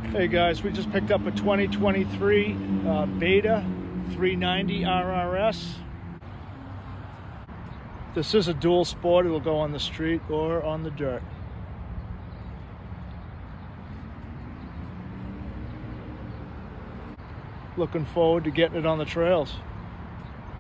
Hey guys, we just picked up a 2023 Beta 390 RRS. This is a dual sport. It'll go on the street or on the dirt. Looking forward to getting it on the trails.